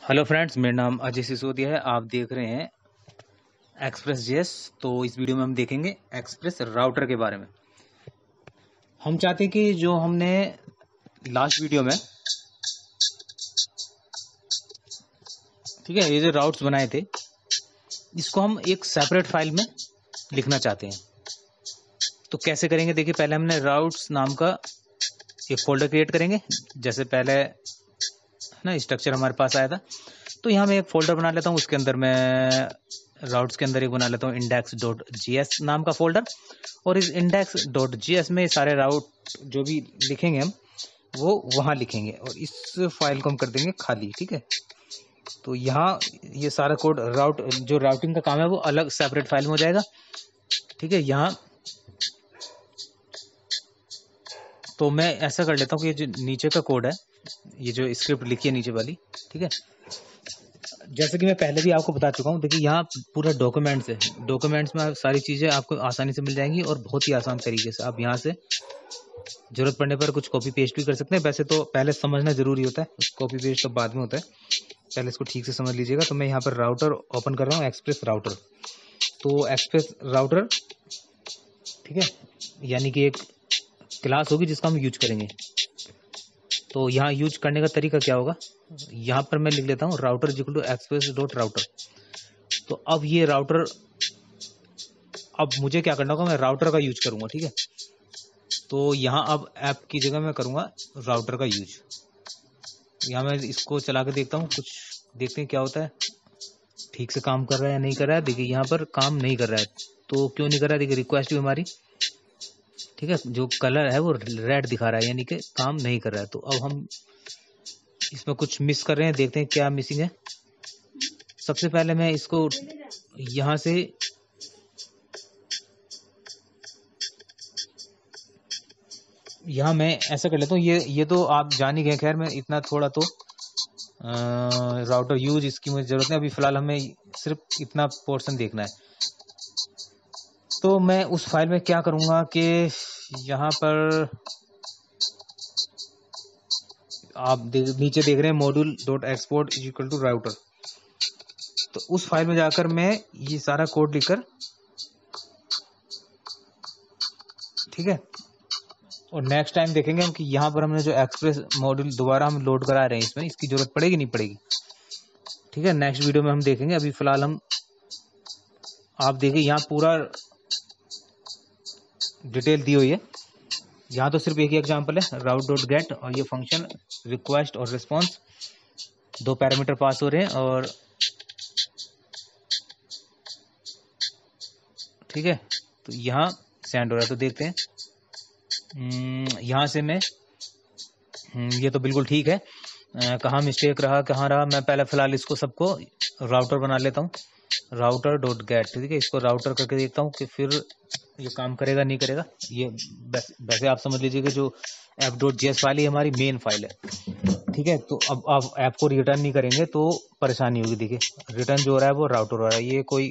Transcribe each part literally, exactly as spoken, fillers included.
Hello friends, मेरा नाम अजय सिसोदिया है। आप देख रहे हैं एक्सप्रेस जेएस। तो इस वीडियो में हम देखेंगे एक्सप्रेस राउटर के बारे में। हम चाहते हैं कि जो हमने लास्ट वीडियो में, ठीक है, ये जो राउट्स बनाए थे इसको हम एक सेपरेट फाइल में लिखना चाहते हैं। तो कैसे करेंगे, देखिए, पहले हमने राउट्स नाम का एक फोल्डर क्रिएट करेंगे। जैसे पहले ना स्ट्रक्चर हमारे पास आया था, तो यहाँ मैं एक फोल्डर बना लेता हूँ। उसके अंदर मैं राउट्स के अंदर एक बना लेता हूँ इंडेक्स डॉट जी एस नाम का फोल्डर। और इस इंडेक्स डॉट जी एस में सारे राउट जो भी लिखेंगे हम वो वहाँ लिखेंगे, और इस फाइल को हम कर देंगे खाली। ठीक है, तो यहाँ ये सारा कोड राउट जो राउटिंग का काम है वो अलग सेपरेट फाइल में हो जाएगा। ठीक है, यहाँ तो मैं ऐसा कर लेता हूँ कि ये जो नीचे का कोड है, ये जो स्क्रिप्ट लिखी है नीचे वाली, ठीक है, जैसे कि मैं पहले भी आपको बता चुका हूँ। देखिए, यहाँ पूरा डॉक्यूमेंट्स है। डॉक्यूमेंट्स में सारी चीज़ें आपको आसानी से मिल जाएंगी और बहुत ही आसान तरीके से आप यहाँ से जरूरत पड़ने पर कुछ कॉपी पेस्ट भी कर सकते हैं। वैसे तो पहले समझना जरूरी होता है, कॉपी पेस्ट तो बाद में होता है। पहले इसको ठीक से समझ लीजिएगा। तो मैं यहाँ पर राउटर ओपन कर रहा हूँ, एक्सप्रेस राउटर। तो एक्सप्रेस राउटर, ठीक है, यानी कि एक क्लास होगी जिसका हम यूज करेंगे। तो यहाँ यूज करने का तरीका क्या होगा, यहाँ पर मैं लिख लेता हूँ router is equal to express dot router. तो अब ये राउटर, अब मुझे क्या करना होगा, मैं राउटर का यूज करूंगा। ठीक है, तो यहाँ अब ऐप की जगह मैं करूंगा राउटर का यूज। यहाँ मैं इसको चला के देखता हूँ, कुछ देखते हैं क्या होता है, ठीक से काम कर रहा है या नहीं कर रहा है। देखिए, यहाँ पर काम नहीं कर रहा है। तो क्यों नहीं कर रहा है, देखिए रिक्वेस्ट भी हमारी, ठीक है, जो कलर है वो रेड दिखा रहा है, यानी कि काम नहीं कर रहा है। तो अब हम इसमें कुछ मिस कर रहे हैं, देखते हैं क्या मिसिंग है। सबसे पहले मैं इसको यहाँ से यहाँ मैं ऐसा कर लेता हूँ। ये ये तो आप जान ही गए, खैर मैं इतना थोड़ा तो राउटर यूज इसकी मुझे जरूरत नहीं। अभी फिलहाल हमें सिर्फ इतना पोर्शन देखना है। तो मैं उस फाइल में क्या करूँगा कि यहाँ पर आप देख, नीचे देख रहे हैं module dot export is equal to router. तो उस फाइल में जाकर मैं ये सारा कोड लिखकर, ठीक है, और नेक्स्ट टाइम देखेंगे हम कि यहाँ पर हमने जो एक्सप्रेस मॉड्यूल दोबारा हम लोड करा रहे हैं, इसमें इसकी जरूरत पड़ेगी नहीं पड़ेगी। ठीक है, नेक्स्ट वीडियो में हम देखेंगे। अभी फिलहाल हम, आप देखिए, यहाँ पूरा डिटेल दी हुई है। यहाँ तो सिर्फ एक ही एग्जांपल है, राउट डॉट गेट, और ये फंक्शन रिक्वेस्ट और रिस्पॉन्स दो पैरामीटर पास हो रहे हैं, और ठीक है, तो यहाँ सेंड हो रहा है। तो देखते हैं, यहाँ से मैं, ये तो बिल्कुल ठीक है, कहाँ मिस्टेक रहा कहाँ रहा। मैं पहले फिलहाल इसको सबको राउटर बना लेता हूँ, राउटर डॉट गेट। ठीक है, इसको राउटर करके देखता हूँ कि फिर ये काम करेगा नहीं करेगा। ये वैसे आप समझ लीजिए कि जो app dot J S file है हमारी मेन फाइल है। ठीक है, तो अब आप ऐप को रिटर्न नहीं करेंगे तो परेशानी होगी। देखिए, रिटर्न जो हो रहा है वो राउटर हो रहा है। ये कोई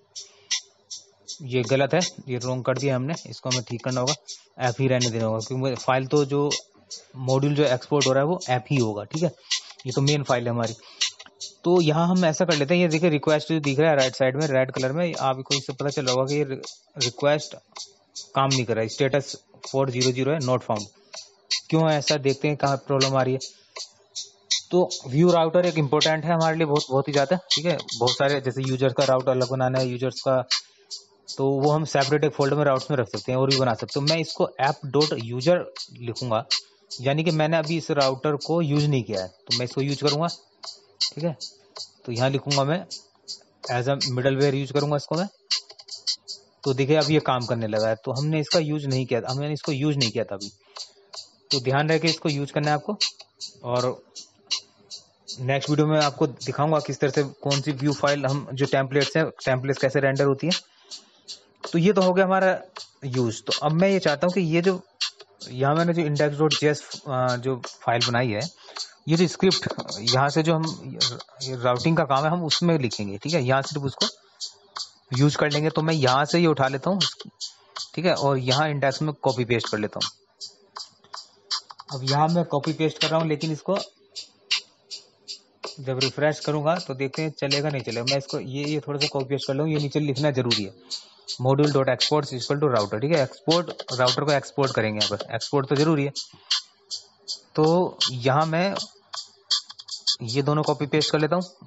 ये गलत है, ये रॉन्ग कर दिया हमने, इसको हमें ठीक करना होगा। ऐप ही रहने देना होगा, क्योंकि फाइल तो जो मॉड्यूल जो एक्सपोर्ट हो रहा है वो ऐप ही होगा। ठीक है, ये तो मेन फाइल है हमारी। तो यहाँ हम ऐसा कर लेते हैं, ये देखिए रिक्वेस्ट जो दिख रहा है राइट साइड में रेड कलर में, आपको इससे पता चल रहा होगा कि ये रिक्वेस्ट काम नहीं कर रहा है, स्टेटस फोर जीरो जीरो है, नॉट फाउंड। क्यों है ऐसा, देखते हैं कहाँ प्रॉब्लम आ रही है। तो व्यू राउटर एक इम्पोर्टेंट है हमारे लिए, बहुत बहुत ही ज़्यादा। ठीक है, बहुत सारे जैसे यूजर्स का राउटर अलग बनाना है, यूजर्स का, तो वो हम सेपरेट एक फोल्डर में राउट्स में रख सकते हैं और भी बना सकते हैं। मैं इसको ऐप डॉट यूजर लिखूंगा, यानी कि मैंने अभी इस राउटर को यूज नहीं किया है, तो मैं इसको यूज करूंगा। ठीक है, तो यहाँ लिखूंगा मैं एज अ मिडलवेयर यूज करूंगा इसको मैं। तो देखिए अब ये काम करने लगा है। तो हमने इसका यूज नहीं किया, हमने इसको यूज नहीं किया था अभी। तो ध्यान रहे कि इसको यूज करना है आपको। और नेक्स्ट वीडियो में आपको दिखाऊंगा किस तरह से, कौन सी व्यू फाइल हम, जो टेम्पलेट्स है, टेम्पलेट्स कैसे रेंडर होती है। तो ये तो हो गया हमारा यूज। तो अब मैं ये चाहता हूँ कि ये जो यहाँ मैंने जो इंडेक्स डॉट जी एस जो फाइल बनाई है, ये जो स्क्रिप्ट यहाँ से जो हम राउटिंग का काम है हम उसमें लिखेंगे। ठीक है, यहाँ सिर्फ उसको यूज कर लेंगे। तो मैं यहाँ से ये उठा लेता हूँ, ठीक है, और यहाँ इंडेक्स में कॉपी पेस्ट कर लेता हूँ। अब यहाँ मैं कॉपी पेस्ट कर रहा हूँ, लेकिन इसको जब रिफ्रेश करूंगा तो देखते हैं चलेगा नहीं चलेगा। मैं इसको ये ये थोड़ा सा कॉपी पेस्ट कर लूँ, ये नीचे लिखना जरूरी है, module dot export equal to router. ठीक है, एक्सपोर्ट राउटर को एक्सपोर्ट करेंगे, यहाँ पर एक्सपोर्ट तो जरूरी है। तो यहाँ मैं ये दोनों कॉपी पेस्ट कर लेता हूँ।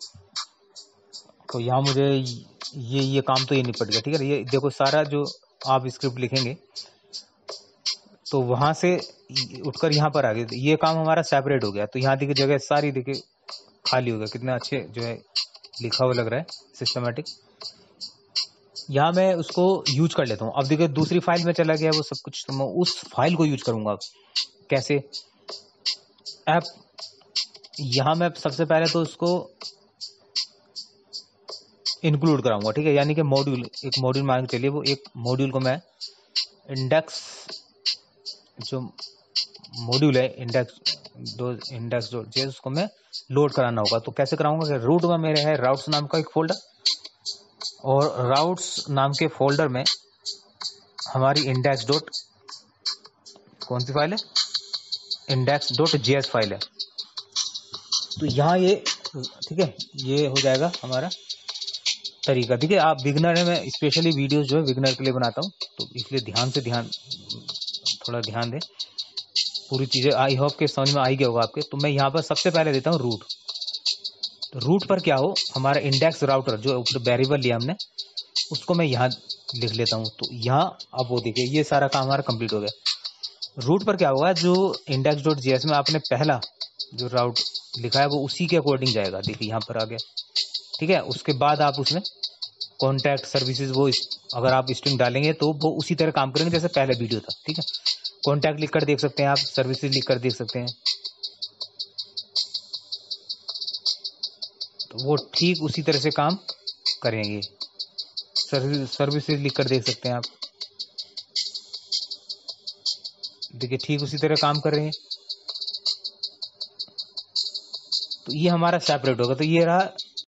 तो यहाँ मुझे ये ये काम तो ये निपट गया। ठीक है, ये देखो सारा जो आप स्क्रिप्ट लिखेंगे तो वहां से उठकर यहाँ पर आ गए, ये काम हमारा सेपरेट हो गया। तो यहाँ देखिए जगह सारी देखिए खाली हो गया, कितना अच्छे जो है लिखा हुआ लग रहा है, सिस्टमेटिक। यहाँ मैं उसको यूज कर लेता हूँ। अब देखिए दूसरी फाइल में चला गया वो सब कुछ, तो मैं उस फाइल को यूज करूंगा। अब कैसे? ऐप, यहाँ मैं सबसे पहले तो उसको इंक्लूड कराऊंगा। ठीक है, यानी कि मॉड्यूल, एक मॉड्यूल मान के चलिए, वो एक मॉड्यूल को मैं इंडेक्स, जो मॉड्यूल है इंडेक्स दो इंडेक्स डॉट जे, उसको मैं लोड कराना होगा। तो कैसे कराऊंगा कि रूट में मेरे है राउट्स नाम का एक फोल्डर, और राउट्स नाम के फोल्डर में हमारी इंडेक्स डॉट, कौन सी फाइल है, इंडेक्स डॉट जेएस फाइल है। तो यहाँ ये ठीक है, ये हो जाएगा हमारा तरीका। ठीक है, आप बिगनर है, मैं स्पेशली वीडियोस जो है बिगनर के लिए बनाता हूँ, तो इसलिए ध्यान से ध्यान थोड़ा ध्यान दें, पूरी चीजें आई होप के समझ में आई गया होगा आपके। तो मैं यहाँ पर सबसे पहले देता हूँ रूट। तो रूट पर क्या हो, हमारा इंडेक्स राउटर जो वेरिएबल लिया हमने, उसको मैं यहाँ लिख लेता हूँ। तो यहाँ अब वो देखिए ये सारा काम हमारा कंप्लीट हो गया। रूट पर क्या होगा, जो इंडेक्स डॉट जेएस में आपने पहला जो राउट लिखा है वो उसी के अकॉर्डिंग जाएगा। देखिए यहाँ पर आ गया। ठीक है, उसके बाद आप उसमें कॉन्टैक्ट सर्विसेज, वो अगर आप स्ट्रिंग डालेंगे तो वो उसी तरह काम करेंगे जैसे पहले वीडियो था। ठीक है, कॉन्टैक्ट लिख कर देख सकते हैं आप, सर्विसेज लिख कर देख सकते हैं, तो वो ठीक उसी तरह से काम करेंगे। सर्विसेज लिख कर देख सकते हैं आप, देखिए ठीक उसी तरह काम कर रहे हैं। तो ये हमारा सेपरेट होगा। तो ये रहा